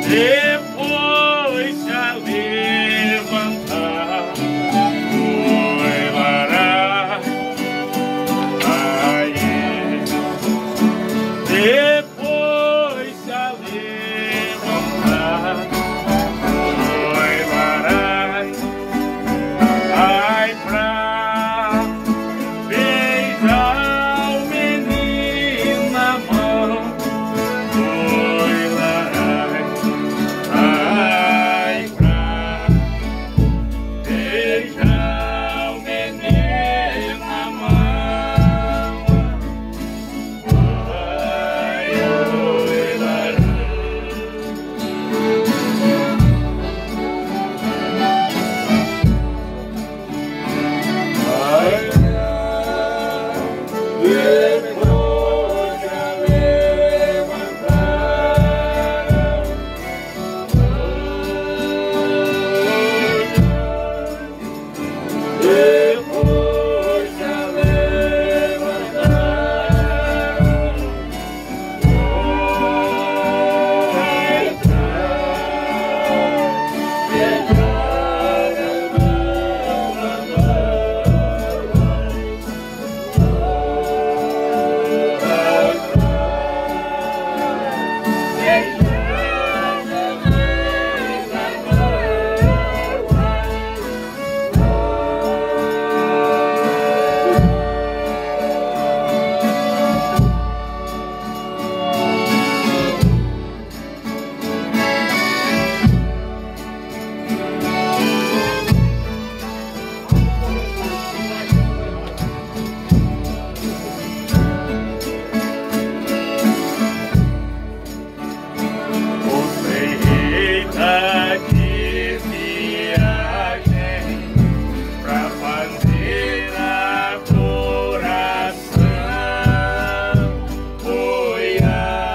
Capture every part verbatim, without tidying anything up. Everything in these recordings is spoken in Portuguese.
depois se a levantar, foi larar, ai, depois se a levantar, foi larar, ai, pra beijar o menino na mão, foi larar, ai, pra beijar o menino na mão, ai, oi, larar. Ai, depois de levantar, depois de levantar, eita, que viagem pra fazer adoração, foi a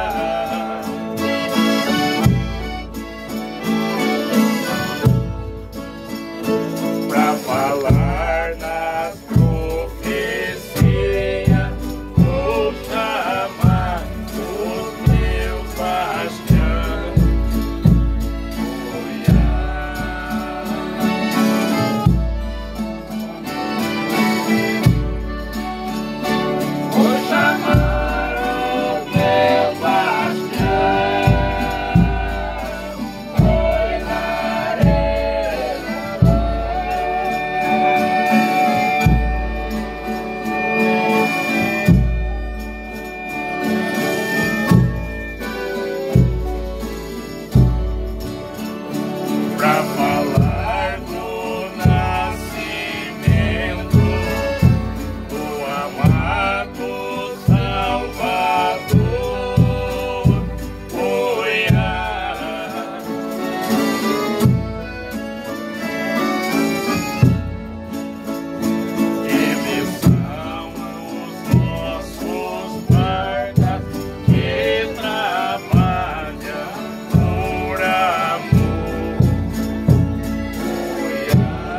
pra falar nas profecias, vou chamar os meus bastiões, foi a vou chamar os meus bastiões, foi na pra falar do nascimento do amado Salvador, foi a eles são os nossos guardas que trabalham por amor, foi a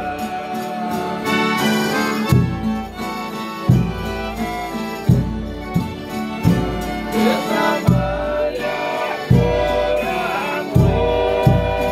que trabalha por amor,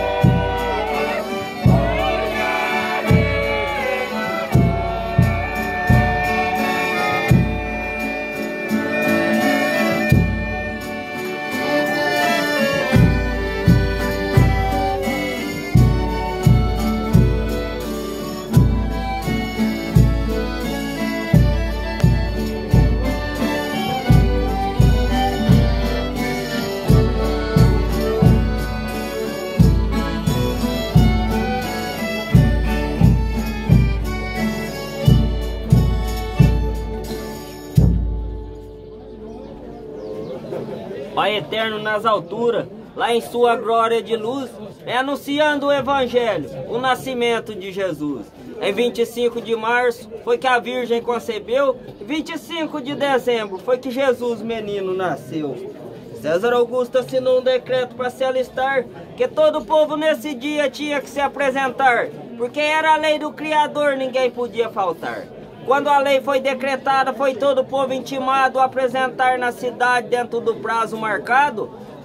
Pai eterno nas alturas, lá em sua glória de luz, é anunciando o Evangelho, o nascimento de Jesus. Em vinte e cinco de março foi que a Virgem concebeu, e vinte e cinco de dezembro foi que Jesus menino nasceu. César Augusto assinou um decreto para se alistar, que todo o povo nesse dia tinha que se apresentar, porque era a lei do Criador, ninguém podia faltar. Quando a lei foi decretada, foi todo o povo intimado a apresentar na cidade dentro do prazo marcado.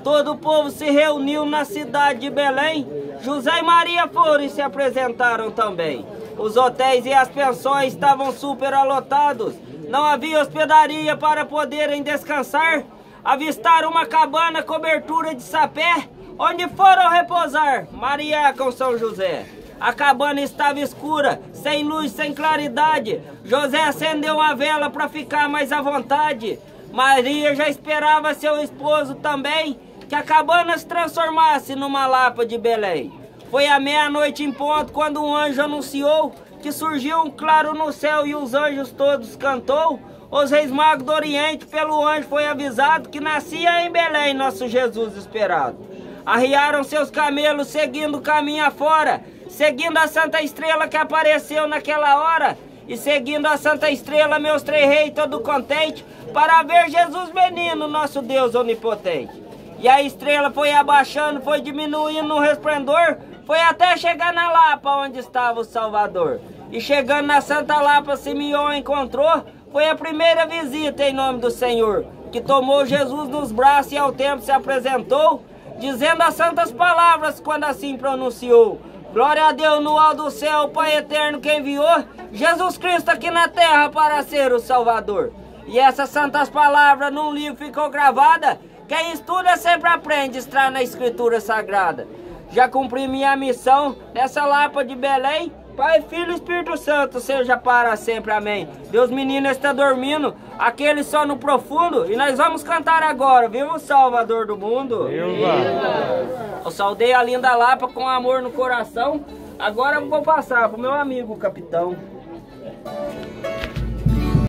Todo o povo se reuniu na cidade de Belém. José e Maria foram e se apresentaram também. Os hotéis e as pensões estavam superlotados. Não havia hospedaria para poderem descansar. Avistaram uma cabana cobertura de sapé, onde foram repousar Maria com São José. A cabana estava escura, sem luz, sem claridade. José acendeu uma vela para ficar mais à vontade. Maria já esperava seu esposo também, que a cabana se transformasse numa lapa de Belém. Foi à meia-noite em ponto quando um anjo anunciou que surgiu um claro no céu e os anjos todos cantou. Os reis magos do Oriente pelo anjo foi avisado que nascia em Belém nosso Jesus esperado. Arriaram seus camelos seguindo o caminho afora, seguindo a Santa Estrela que apareceu naquela hora. E seguindo a Santa Estrela meus três reis todo contente, para ver Jesus menino, nosso Deus onipotente. E a estrela foi abaixando, foi diminuindo no resplendor, foi até chegar na Lapa onde estava o Salvador. E chegando na Santa Lapa, Simeão encontrou, foi a primeira visita em nome do Senhor, que tomou Jesus nos braços e ao templo se apresentou, dizendo as santas palavras quando assim pronunciou: glória a Deus no alto do céu, o Pai eterno que enviou Jesus Cristo aqui na terra para ser o Salvador. E essas santas palavras num livro ficou gravada. Quem estuda sempre aprende, está na Escritura Sagrada. Já cumpri minha missão nessa Lapa de Belém. Pai, Filho e Espírito Santo, seja para sempre, amém. Deus menino está dormindo, aquele só no profundo. E nós vamos cantar agora, viva o Salvador do mundo. Viva! Eu saudei a linda Lapa com amor no coração. Agora eu vou passar pro meu amigo capitão.